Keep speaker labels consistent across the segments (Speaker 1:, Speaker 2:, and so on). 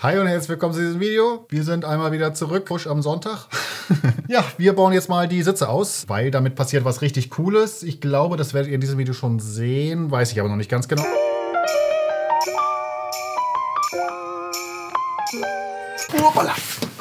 Speaker 1: Hi und herzlich willkommen zu diesem Video. Wir sind einmal wieder zurück, frisch am Sonntag. Ja, wir bauen jetzt mal die Sitze aus, weil damit passiert was richtig Cooles. Ich glaube, das werdet ihr in diesem Video schon sehen, weiß ich aber noch nicht ganz genau. Hoppala.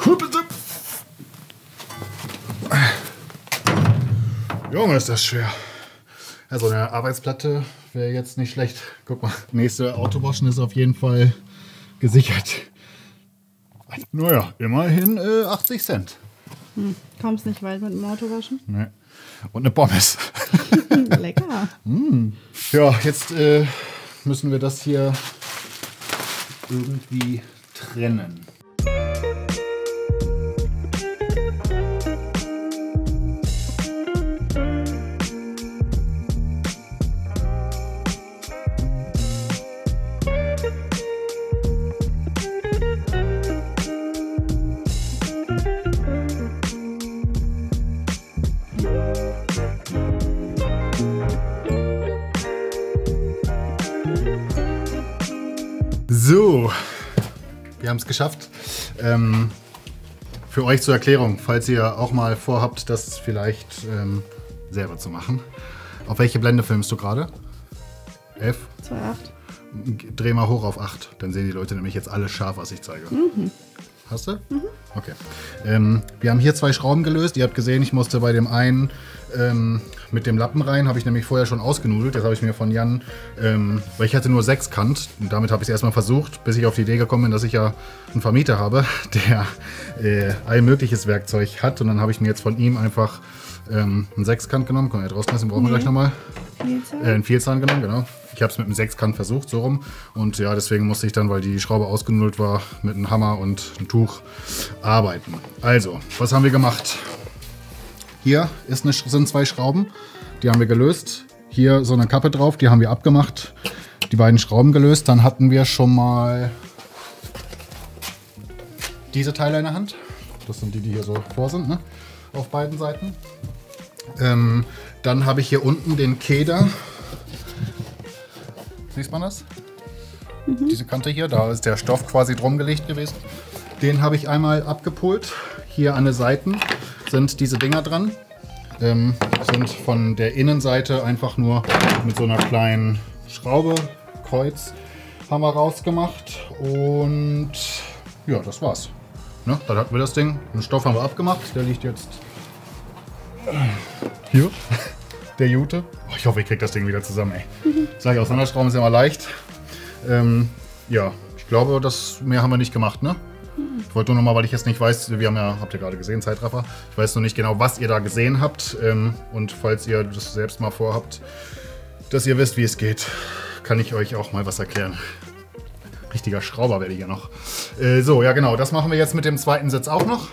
Speaker 1: Junge, ist das schwer. Ja, so eine Arbeitsplatte wäre jetzt nicht schlecht. Guck mal, nächste Autowaschen ist auf jeden Fall gesichert. Naja, immerhin 80 Cent.
Speaker 2: Kommst nicht weit mit dem Autowaschen?
Speaker 1: Nee. Und eine Pommes.
Speaker 2: Lecker.
Speaker 1: Ja, jetzt müssen wir das hier irgendwie trennen. So, wir haben es geschafft. Für euch zur Erklärung, falls ihr auch mal vorhabt, das vielleicht selber zu machen. Auf welche Blende filmst du gerade? 11?
Speaker 2: 2,8.
Speaker 1: Dreh mal hoch auf 8, dann sehen die Leute nämlich jetzt alles scharf, was ich zeige.
Speaker 2: Mhm.
Speaker 1: Hast du? Mhm. Okay. Wir haben hier zwei Schrauben gelöst. Ihr habt gesehen, ich musste bei dem einen mit dem Lappen rein, habe ich nämlich vorher schon ausgenudelt. Das habe ich mir von Jan, weil ich hatte nur Sechskant. Und damit habe ich es erstmal versucht, bis ich auf die Idee gekommen bin, dass ich ja einen Vermieter habe, der all mögliches Werkzeug hat. Und dann habe ich mir jetzt von ihm einfach einen Sechskant genommen. Können wir hier draußen lassen, brauchen wir gleich nochmal. Einen Vielzahn genommen, genau. Ich habe es mit einem Sechskant versucht, so rum. Und ja, deswegen musste ich dann, weil die Schraube ausgenudelt war, mit einem Hammer und einem Tuch arbeiten. Also, was haben wir gemacht? Hier sind zwei Schrauben, die haben wir gelöst. Hier so eine Kappe drauf, die haben wir abgemacht. Die beiden Schrauben gelöst. Dann hatten wir schon mal diese Teile in der Hand. Das sind die, die hier so vor sind, ne? Auf beiden Seiten. Dann habe ich hier unten den Keder. Sieht man das? Mhm. Diese Kante hier, da ist der Stoff quasi drum gelegt gewesen. Den habe ich einmal abgepult. Hier an den Seiten sind diese Dinger dran. Sind von der Innenseite einfach nur mit so einer kleinen Schraube, Kreuz, haben wir rausgemacht. Und ja, das war's. Ne? Dann hatten wir das Ding. Den Stoff haben wir abgemacht. Der liegt jetzt hier. Der Jute. Oh, ich hoffe, ich kriege das Ding wieder zusammen, ey. Sag ich, auseinanderschrauben ist ja immer leicht. Ja, ich glaube, mehr haben wir nicht gemacht, ne? Ich wollte nur noch mal, weil ich jetzt nicht weiß, wir haben ja, habt ihr gerade gesehen, Zeitraffer. Ich weiß noch nicht genau, was ihr da gesehen habt. Und falls ihr das selbst mal vorhabt, dass ihr wisst, wie es geht, kann ich euch auch mal was erklären. Richtiger Schrauber werde ich ja noch. So, ja genau, das machen wir jetzt mit dem zweiten Sitz auch noch.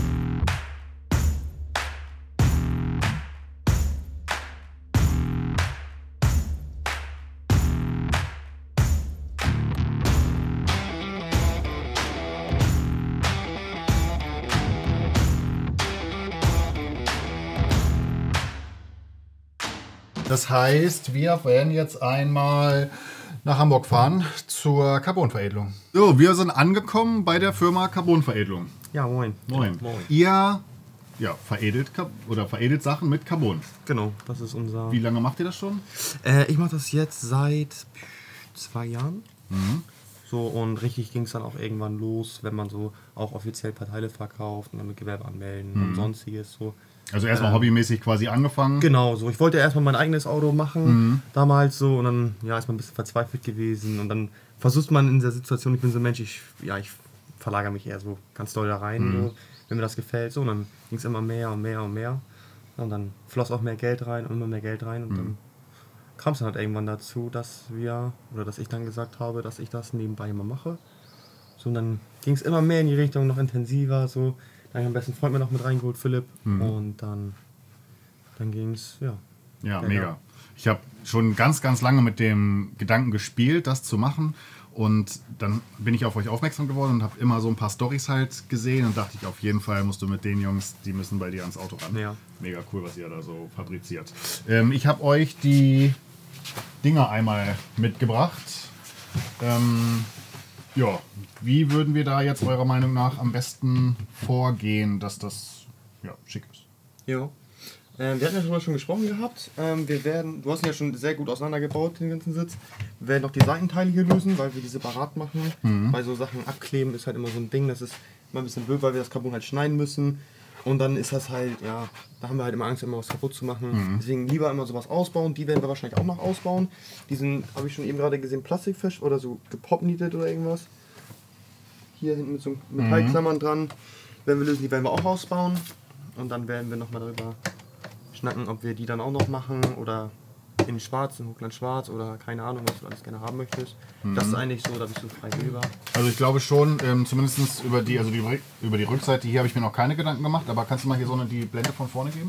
Speaker 1: Das heißt, wir werden jetzt einmal nach Hamburg fahren zur Carbonveredelung. So, wir sind angekommen bei der Firma Carbonveredelung.
Speaker 3: Ja, moin.
Speaker 1: Moin.
Speaker 3: Moin.
Speaker 1: Ihr veredelt Sachen mit Carbon.
Speaker 3: Genau, das ist unser...
Speaker 1: Wie lange macht ihr das schon?
Speaker 3: Ich mache das jetzt seit 2 Jahren.
Speaker 1: Mhm.
Speaker 3: So, und richtig ging es dann auch irgendwann los, wenn man so auch offiziell ein paar Teile verkauft und dann mit Gewerbe anmelden und sonstiges so.
Speaker 1: Also erstmal hobbymäßig quasi angefangen.
Speaker 3: Genau, so. Ich wollte erstmal mein eigenes Auto machen, damals so, und dann ja, ist man ein bisschen verzweifelt gewesen und dann versucht man in der Situation, ich bin so ein Mensch, ich verlagere mich eher so ganz doll da rein, so, wenn mir das gefällt, so, und dann ging es immer mehr und mehr und mehr und dann floss auch mehr Geld rein und immer mehr Geld rein und dann kam es dann halt irgendwann dazu, dass ich dann gesagt habe, dass ich das nebenbei immer mache. So, und dann ging es immer mehr in die Richtung, noch intensiver, so. Dann habe ich meinen besten Freund mir noch mit reingeholt, Philipp. Und dann ging es, ja.
Speaker 1: Ja, mega. Ich habe schon ganz, ganz lange mit dem Gedanken gespielt, das zu machen. Und dann bin ich auf euch aufmerksam geworden und habe immer so ein paar Storys halt gesehen und dachte ich, auf jeden Fall musst du mit den Jungs, die müssen bei dir ans Auto ran.
Speaker 3: Ja.
Speaker 1: Mega cool, was ihr da so fabriziert. Ich habe euch die Dinger einmal mitgebracht. Ja, wie würden wir da jetzt eurer Meinung nach am besten vorgehen, dass das schick ist?
Speaker 3: Ja. Wir hatten ja darüber schon gesprochen gehabt. Du hast ihn ja schon sehr gut auseinandergebaut, den ganzen Sitz. Wir werden noch die Seitenteile hier lösen, weil wir die separat machen. Bei so Sachen abkleben ist halt immer so ein Ding, das ist immer ein bisschen blöd, weil wir das Carbon halt schneiden müssen. Und dann ist das halt, ja, da haben wir halt immer Angst, immer was kaputt zu machen. Deswegen lieber immer sowas ausbauen. Die werden wir wahrscheinlich auch noch ausbauen. Die sind, habe ich schon eben gerade gesehen, Plastikfisch oder so gepopnietet oder irgendwas. Hier sind mit so Metallklammern dran. Wenn wir lösen, die werden wir auch ausbauen. Und dann werden wir nochmal darüber schnacken, ob wir die dann auch noch machen oder in schwarz, in Hochglanz schwarz oder keine Ahnung, was du alles gerne haben möchtest. Das ist eigentlich so, da bist du frei über.
Speaker 1: Also ich glaube schon, zumindest über die Rückseite hier habe ich mir noch keine Gedanken gemacht, aber kannst du mal hier so die Blende von vorne geben?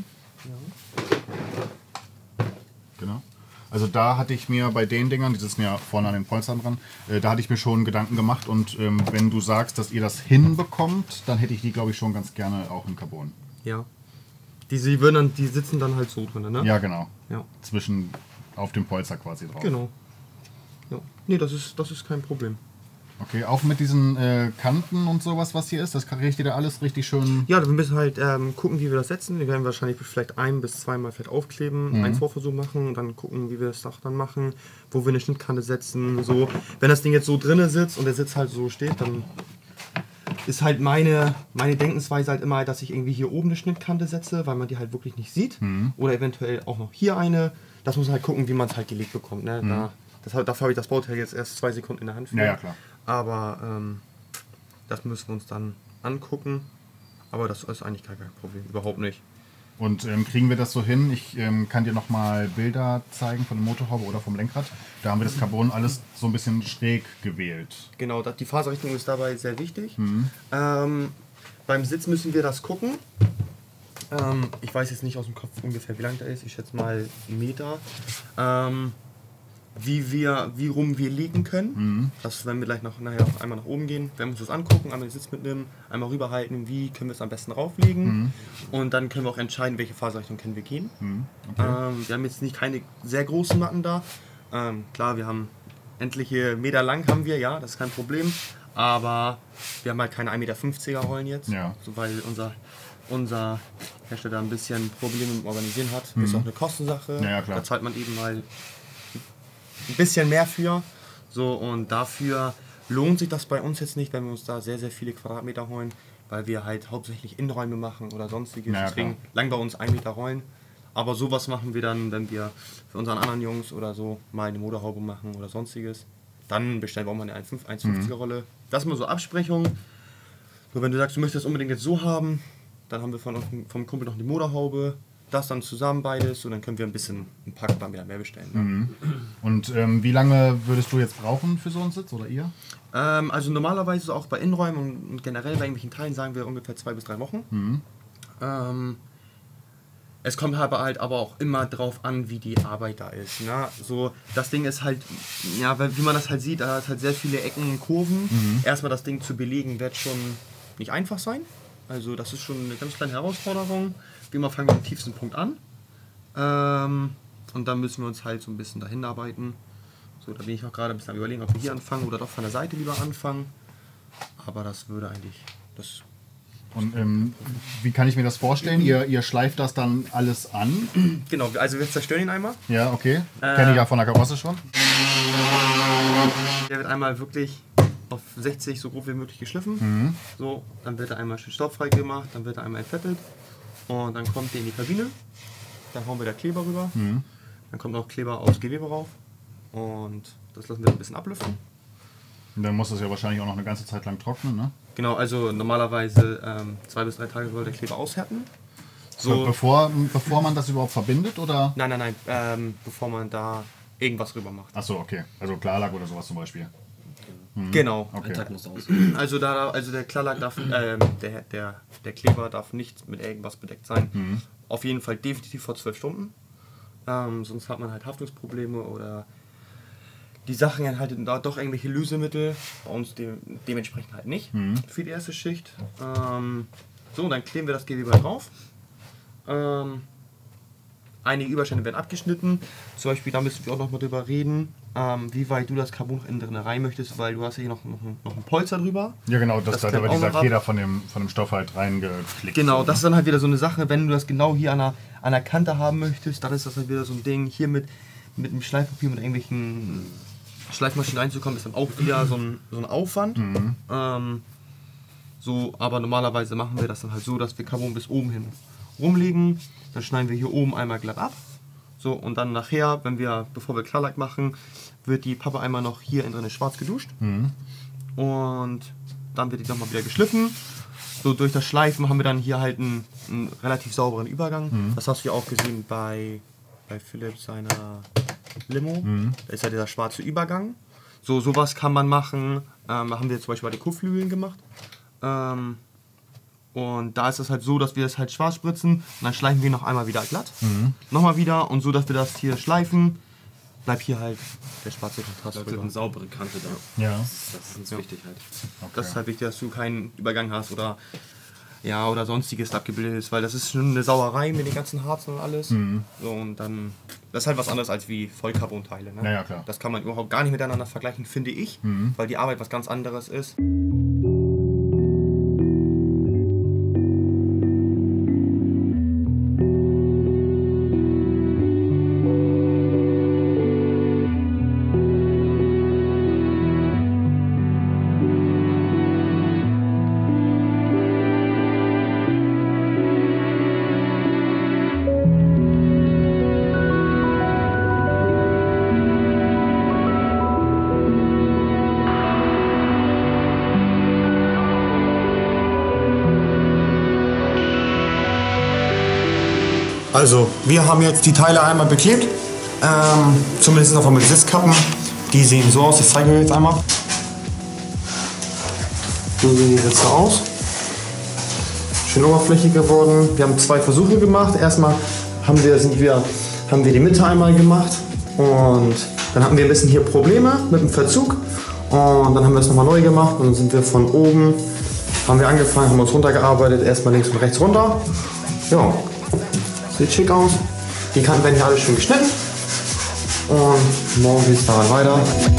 Speaker 1: Ja. Genau. Also da hatte ich mir bei den Dingern, die sitzen ja vorne an den Polstern dran, da hatte ich mir schon Gedanken gemacht und wenn du sagst, dass ihr das hinbekommt, dann hätte ich die, glaube ich, schon ganz gerne auch in Carbon.
Speaker 3: Ja. Die sitzen dann halt so drin, ne?
Speaker 1: Ja, genau.
Speaker 3: Ja.
Speaker 1: Zwischen auf dem Polster quasi drauf.
Speaker 3: Genau. Ja. Nee, das ist kein Problem.
Speaker 1: Okay, auch mit diesen Kanten und sowas, was hier ist, das richtet ihr alles richtig schön.
Speaker 3: Ja, wir müssen halt gucken, wie wir das setzen. Wir werden wahrscheinlich vielleicht 1- bis 2-mal vielleicht aufkleben, einen Vorversuch machen und dann gucken, wie wir das Dach dann machen, wo wir eine Schnittkante setzen. So, wenn das Ding jetzt so drinne sitzt und der Sitz halt so steht, dann ist halt meine Denkensweise halt immer, dass ich irgendwie hier oben eine Schnittkante setze, weil man die halt wirklich nicht sieht. Oder eventuell auch noch hier eine. Das muss man halt gucken, wie man es halt gelegt bekommt. Ne? Dafür habe ich das Bauteil jetzt erst 2 Sekunden in der Hand.
Speaker 1: Ja, klar.
Speaker 3: Aber das müssen wir uns dann angucken. Aber das ist eigentlich gar kein Problem, überhaupt nicht.
Speaker 1: Und kriegen wir das so hin? Ich kann dir nochmal Bilder zeigen von der Motorhaube oder vom Lenkrad. Da haben wir das Carbon alles so ein bisschen schräg gewählt.
Speaker 3: Genau, die Faserrichtung ist dabei sehr wichtig. Beim Sitz müssen wir das gucken. Ich weiß jetzt nicht aus dem Kopf ungefähr, wie lang der ist. Ich schätze mal 1 Meter. Wie rum wir liegen können. Das werden wir gleich nachher auch einmal nach oben gehen. Wir uns das angucken, einmal den Sitz mitnehmen, einmal rüberhalten, wie können wir es am besten rauflegen. Und dann können wir auch entscheiden, welche Faserrichtung können wir gehen. Okay. Wir haben jetzt nicht keine sehr großen Matten da. Klar, wir haben etliche Meter lang haben wir, ja, das ist kein Problem. Aber wir haben halt keine 1,50 Meter Rollen jetzt, so, weil unser Hersteller ein bisschen Probleme mit dem Organisieren hat. Ist auch eine Kostensache.
Speaker 1: Ja, klar.
Speaker 3: Da zahlt man eben mal ein bisschen mehr für. So, und dafür lohnt sich das bei uns jetzt nicht, wenn wir uns da sehr, sehr viele Quadratmeter holen, weil wir halt hauptsächlich Innenräume machen oder sonstiges.
Speaker 1: Ja,
Speaker 3: deswegen lang bei uns 1 Meter Rollen. Aber sowas machen wir dann, wenn wir für unseren anderen Jungs oder so mal eine Motorhaube machen oder sonstiges. Dann bestellen wir auch mal eine 1,50er Rolle. Das ist mal so Absprechung. Nur wenn du sagst, du möchtest das unbedingt jetzt so haben, dann haben wir vom Kumpel noch die Motorhaube. Das dann zusammen beides und dann können wir ein paar wieder mehr bestellen. Ne?
Speaker 1: Und wie lange würdest du jetzt brauchen für so einen Sitz oder ihr?
Speaker 3: Also normalerweise auch bei Innenräumen und generell bei irgendwelchen Teilen sagen wir ungefähr 2 bis 3 Wochen. Es kommt halt aber auch immer drauf an, wie die Arbeit da ist. Ne? So, das Ding ist halt, ja, wie man das halt sieht, da hat halt sehr viele Ecken und Kurven. Erstmal das Ding zu belegen wird schon nicht einfach sein. Also das ist schon eine ganz kleine Herausforderung. Wie immer fangen wir am tiefsten Punkt an. Und dann müssen wir uns halt so ein bisschen dahin arbeiten. So, da bin ich auch gerade ein bisschen am Überlegen, ob wir hier anfangen oder doch von der Seite lieber anfangen. Aber das würde eigentlich...
Speaker 1: Und wie kann ich mir das vorstellen? Ihr schleift das dann alles an?
Speaker 3: Genau, also wir zerstören ihn einmal.
Speaker 1: Ja, okay. Kenne ich ja von der Karosse schon.
Speaker 3: Der wird einmal wirklich auf 60 so grob wie möglich geschliffen. So, dann wird er einmal schön staubfrei gemacht, dann wird er einmal entfettet. Und dann kommt der in die Kabine. Dann hauen wir da Kleber rüber. Dann kommt noch Kleber aufs Gewebe rauf. Und das lassen wir ein bisschen ablüften.
Speaker 1: Und dann muss das ja wahrscheinlich auch noch eine ganze Zeit lang trocknen, ne?
Speaker 3: Genau, also normalerweise 2 bis 3 Tage soll der Kleber aushärten.
Speaker 1: So, bevor man das überhaupt verbindet, oder?
Speaker 3: Nein, bevor man da irgendwas rüber macht.
Speaker 1: Achso, okay. Also Klarlack oder sowas zum Beispiel.
Speaker 3: Genau.
Speaker 1: Okay.
Speaker 3: Also der Klarlack darf, der Kleber darf nicht mit irgendwas bedeckt sein. Auf jeden Fall definitiv vor 12 Stunden. Sonst hat man halt Haftungsprobleme oder die Sachen enthalten da doch irgendwelche Lösemittel. Bei uns dementsprechend halt nicht für die erste Schicht. So, und dann kleben wir das Gewebe drauf. einige Überstände werden abgeschnitten. Zum Beispiel, da müssen wir auch noch mal drüber reden, wie weit du das Carbon noch innen drin rein möchtest, weil du hast ja hier noch ein Polster drüber.
Speaker 1: Ja genau, das da wird dieser Feder von dem Stoff halt reingeklickt.
Speaker 3: Genau,
Speaker 1: so,
Speaker 3: das ist dann halt wieder so eine Sache, wenn du das genau hier an der Kante haben möchtest, dann ist das halt wieder so ein Ding, hier mit dem Schleifpapier, mit irgendwelchen Schleifmaschinen reinzukommen, ist dann auch wieder so ein Aufwand. Aber normalerweise machen wir das dann halt so, dass wir Carbon bis oben hin rumlegen, dann schneiden wir hier oben einmal glatt ab. So, und dann nachher, bevor wir Klarlack machen, wird die Pappe einmal noch hier in drin schwarz geduscht. Und dann wird die nochmal wieder geschliffen. So, durch das Schleifen haben wir dann hier halt einen relativ sauberen Übergang. Das hast du ja auch gesehen bei Philipp seiner Limo. Da ist ja dieser schwarze Übergang. So, sowas kann man machen. Haben wir zum Beispiel bei den Kotflügeln gemacht. Und da ist es halt so, dass wir das halt schwarz spritzen und dann schleifen wir noch einmal wieder glatt. Nochmal wieder und so, dass wir das hier schleifen, bleibt hier halt der schwarze Kontrast.
Speaker 4: Da wird eine saubere Kante da.
Speaker 1: Ja.
Speaker 4: Das ist uns wichtig halt.
Speaker 1: Okay.
Speaker 3: Das ist halt wichtig, dass du keinen Übergang hast oder sonstiges abgebildet ist, weil das ist schon eine Sauerei mit den ganzen Harzen und alles. So, und dann, das ist halt was anderes als wie Vollcarbon-Teile. Ne?
Speaker 1: Ja, klar.
Speaker 3: Das kann man überhaupt gar nicht miteinander vergleichen, finde ich, weil die Arbeit was ganz anderes ist.
Speaker 5: Also, wir haben jetzt die Teile einmal beklebt, zumindest noch mit Sitzkappen. Die sehen so aus, das zeigen wir jetzt einmal. So sehen die Sitze aus. Schön oberflächig geworden. Wir haben 2 Versuche gemacht. Erstmal haben wir die Mitte einmal gemacht und dann hatten wir ein bisschen hier Probleme mit dem Verzug und dann haben wir es nochmal neu gemacht und dann sind wir von oben, haben wir angefangen, haben uns runtergearbeitet, erstmal links und rechts runter. Ja. Sieht schick aus. Die Kanten werden hier alle schön geschnitten. Und morgen geht es daran weiter.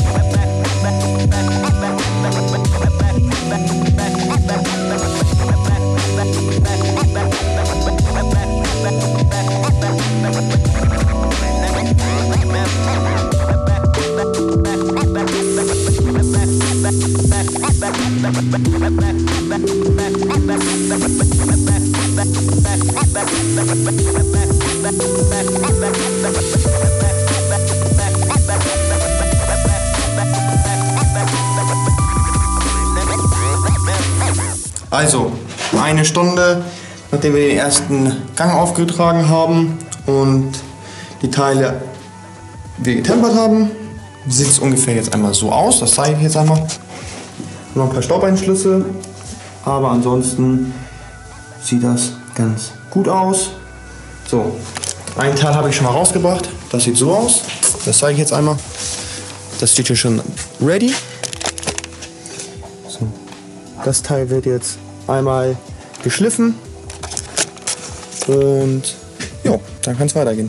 Speaker 5: Also, 1 Stunde, nachdem wir den ersten Gang aufgetragen haben und die Teile wir getempert haben, sieht es ungefähr jetzt einmal so aus. Das zeige ich jetzt einmal. Noch ein paar Staubeinschlüsse, aber ansonsten sieht das ganz gut aus. So, einen Teil habe ich schon mal rausgebracht. Das sieht so aus. Das zeige ich jetzt einmal. Das steht hier schon ready. So, das Teil wird jetzt einmal geschliffen und ja, dann kann es weitergehen.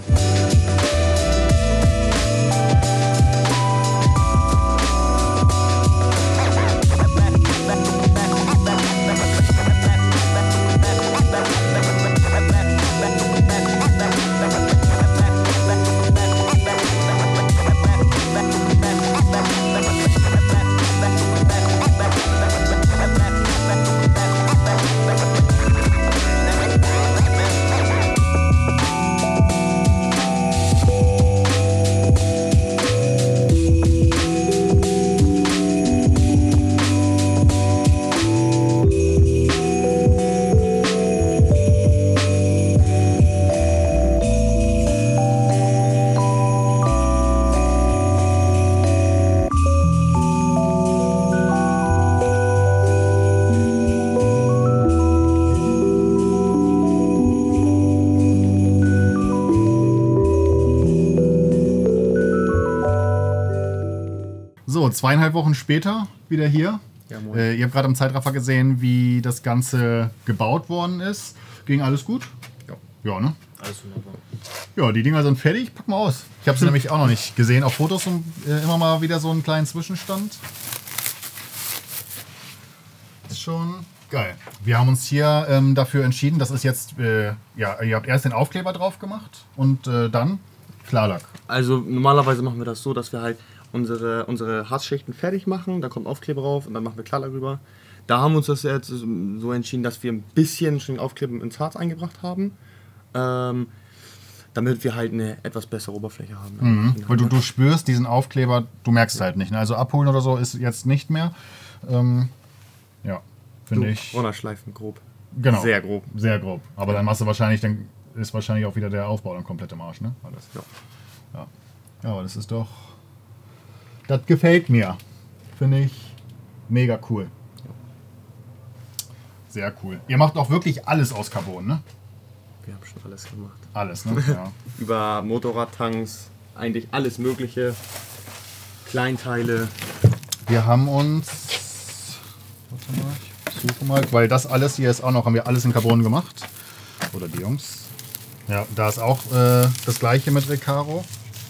Speaker 1: So, 2,5 Wochen später wieder hier.
Speaker 3: Ja, moin.
Speaker 1: Ihr habt gerade im Zeitraffer gesehen, wie das Ganze gebaut worden ist. Ging alles gut?
Speaker 3: Ja.
Speaker 1: Ja, ne?
Speaker 4: Alles wunderbar.
Speaker 1: Ja, die Dinger sind fertig. Pack mal aus. Ich habe sie nämlich auch noch nicht gesehen. Auf Fotos immer mal wieder so einen kleinen Zwischenstand. Ist schon geil. Wir haben uns hier dafür entschieden, das ist jetzt, ja, ihr habt erst den Aufkleber drauf gemacht und dann Klarlack.
Speaker 3: Also normalerweise machen wir das so, dass wir halt unsere Harzschichten fertig machen, da kommt Aufkleber drauf und dann machen wir Klarlack rüber. Da haben wir uns das jetzt so entschieden, dass wir ein bisschen schon Aufkleber ins Harz eingebracht haben, damit wir halt eine etwas bessere Oberfläche haben.
Speaker 1: Mhm. Weil du spürst diesen Aufkleber, du merkst halt nicht. Ne? Also abholen oder so ist jetzt nicht mehr. Ja, finde ich.
Speaker 3: Runterschleifen, grob.
Speaker 1: Genau.
Speaker 3: Sehr grob.
Speaker 1: Sehr grob. Aber dann machst du wahrscheinlich, dann ist wahrscheinlich auch wieder der Aufbau dann komplett im Arsch, ne? Alles.
Speaker 3: Ja.
Speaker 1: Ja. Ja, aber das ist doch. Das gefällt mir. Finde ich mega cool. Sehr cool. Ihr macht auch wirklich alles aus Carbon, ne?
Speaker 3: Wir haben schon alles gemacht.
Speaker 1: Alles, ne? Ja.
Speaker 3: Über Motorradtanks, eigentlich alles Mögliche. Kleinteile.
Speaker 1: Wir haben uns. Warte mal, ich suche mal, weil das alles hier ist auch noch, haben wir alles in Carbon gemacht. Oder die Jungs. Ja, da ist auch das gleiche mit Recaro.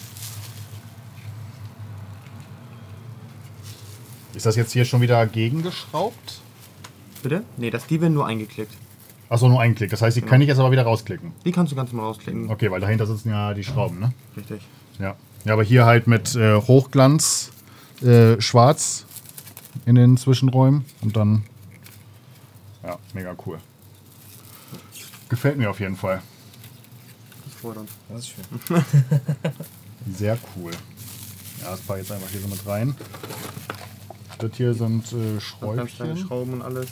Speaker 1: Ist das jetzt hier schon wieder gegengeschraubt?
Speaker 3: Bitte? Nee, die werden nur eingeklickt.
Speaker 1: Achso, nur einklickt. Das heißt, die kann ich jetzt aber wieder rausklicken.
Speaker 3: Die kannst du ganz normal rausklicken.
Speaker 1: Okay, weil dahinter sitzen ja die Schrauben, ne?
Speaker 3: Richtig.
Speaker 1: Ja. Ja, aber hier halt mit Hochglanz schwarz in den Zwischenräumen und dann. Ja, mega cool. Gefällt mir auf jeden Fall.
Speaker 3: Das ist fordernd.
Speaker 4: Das ist schön.
Speaker 1: Sehr cool. Ja, das packe ich jetzt einfach hier so mit rein. Das hier sind
Speaker 3: Ganz kleine
Speaker 1: Schräubchen.
Speaker 3: Schrauben und alles.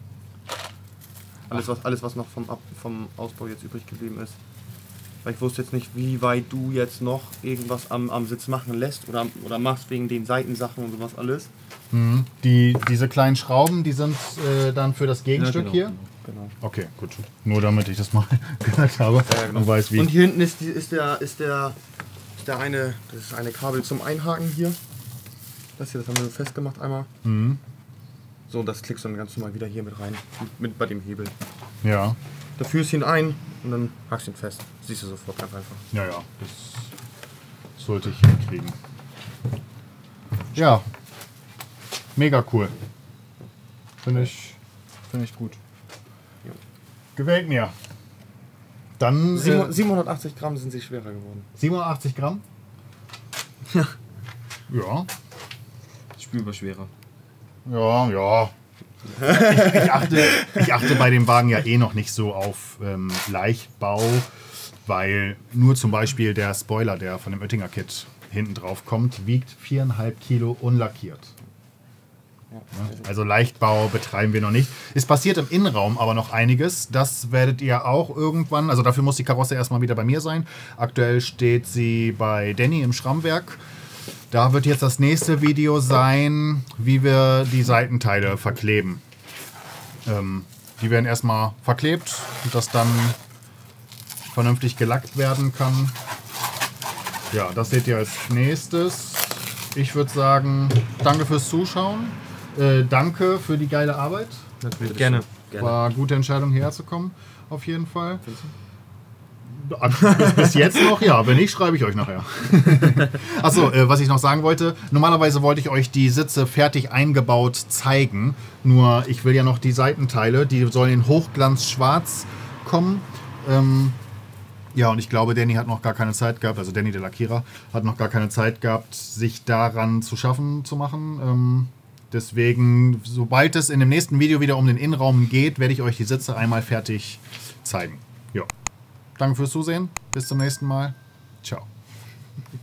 Speaker 3: Alles, was noch vom Ausbau jetzt übrig geblieben ist. Weil ich wusste jetzt nicht, wie weit du jetzt noch irgendwas am Sitz machen lässt oder machst wegen den Seitensachen und sowas alles.
Speaker 1: Mhm. Diese kleinen Schrauben, die sind dann für das Gegenstück
Speaker 4: genau,
Speaker 1: hier.
Speaker 3: Genau.
Speaker 1: Okay, gut. Nur damit ich das mal gehört habe
Speaker 3: Ja, genau.
Speaker 1: und weiß wie.
Speaker 3: Und hier hinten ist eine Kabel zum Einhaken hier. Das haben wir festgemacht einmal.
Speaker 1: Mhm.
Speaker 3: So, und das klickst du dann ganz normal wieder hier mit rein. Bei dem Hebel.
Speaker 1: Ja.
Speaker 3: Da führst du ihn ein und dann hackst du ihn fest. Siehst du sofort ganz einfach.
Speaker 1: Ja, ja. Das sollte ich hinkriegen. Ja. Mega cool. Finde ich gut.
Speaker 3: Ja.
Speaker 1: Gefällt mir. Dann
Speaker 3: 780 Gramm sind sie schwerer geworden.
Speaker 1: 87 Gramm? Ja. Ja.
Speaker 4: Spürbar schwerer.
Speaker 1: Ja, ja. Ich achte bei dem Wagen ja eh noch nicht so auf Leichtbau, weil nur zum Beispiel der Spoiler, der von dem Oettinger Kit hinten drauf kommt, wiegt 4,5 Kilo unlackiert. Ja, also Leichtbau betreiben wir noch nicht. Es passiert im Innenraum aber noch einiges. Das werdet ihr auch irgendwann, also dafür muss die Karosse erstmal wieder bei mir sein. Aktuell steht sie bei Danny im Schrammwerk. Da wird jetzt das nächste Video sein, wie wir die Seitenteile verkleben. Die werden erstmal verklebt, dass dann vernünftig gelackt werden kann. Ja, das seht ihr als nächstes. Ich würde sagen, danke fürs Zuschauen. Danke für die geile Arbeit.
Speaker 3: Natürlich. Gerne.
Speaker 1: War eine gute Entscheidung, hierher zu kommen, auf jeden Fall. Bis jetzt noch, ja. Wenn nicht, schreibe ich euch nachher. Achso, was ich noch sagen wollte. Normalerweise wollte ich euch die Sitze fertig eingebaut zeigen. Nur ich will ja noch die Seitenteile, die sollen in Hochglanz schwarz kommen. Ja, und ich glaube, Danny hat noch gar keine Zeit gehabt, also Danny der Lackierer hat noch gar keine Zeit gehabt, sich daran zu machen. Deswegen, sobald es in dem nächsten Video wieder um den Innenraum geht, werde ich euch die Sitze einmal fertig zeigen. Ja. Danke fürs Zusehen. Bis zum nächsten Mal. Ciao.